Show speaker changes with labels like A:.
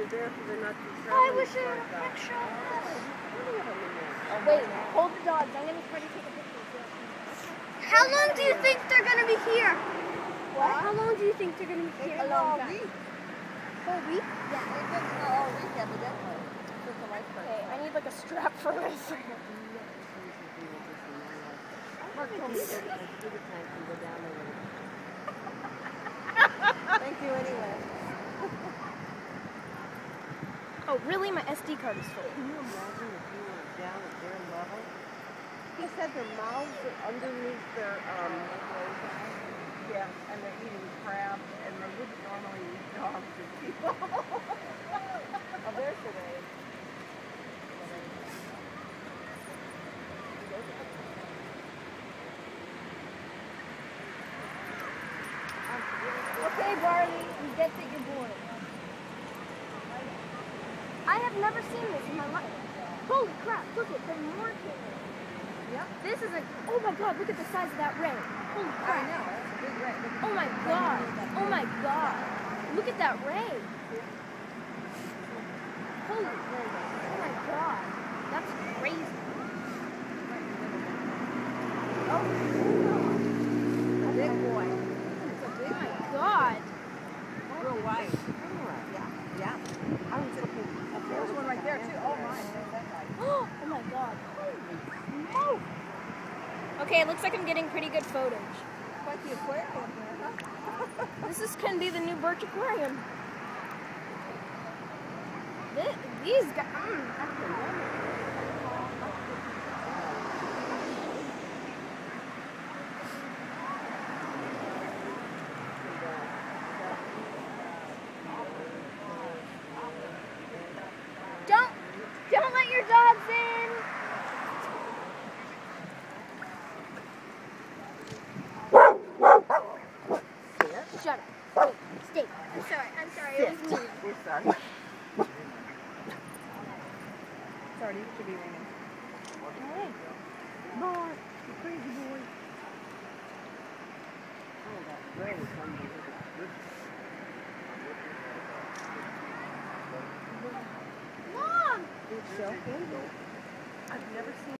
A: there so they're not too
B: I
A: traveling.
B: wish I had a picture. Wait, hold the dogs. I'm going to try to take a picture. How long do you think they're going to be here? What? How long do you think they're going to be here?
C: A long week.
B: Whole week?
C: Yeah, it doesn't know all week, evidently.
B: Okay, I need like a strap for this.
A: Mark told me that the scuba tank can go down a little.
C: Thank you anyway.
B: Oh, really? My SD card is full.
A: Can you imagine if you were down at their level? He said their mouths are underneath their, yeah, and they're eating crab, and they wouldn't normally eat dogs or people. Oh, there's today.
B: Okay, Barley, we get that you're bored. I have never seen this in my life. Holy crap, look at the more cameras.
C: Yep.
B: This is a, oh my god, look at the size of that ray. Holy crap.
C: I know, that's a big ray.
B: Oh my god. Oh my god. Look at that ray. Holy, oh my god. That's crazy.
C: Oh, a big boy. It's a
B: Oh
C: big
B: my
C: boy.
B: god.
C: Real white. Yeah, yeah. I was thinking, there's one right there too. Oh my, there's that guy.
B: Oh my god. Oh. Okay, it looks like I'm getting pretty good footage.
C: Quite the aquarium here, huh?
B: This can be the new Birch Aquarium. These guys. Don't let your dogs in. Shut up. Wait, stay. I'm sorry. It was me.
A: We're sorry.
C: Sorry, you should be ringing.
A: Hey, boy, you crazy boy. Oh, that ray is unbelievable.
B: Mom!
C: It's so I've never seen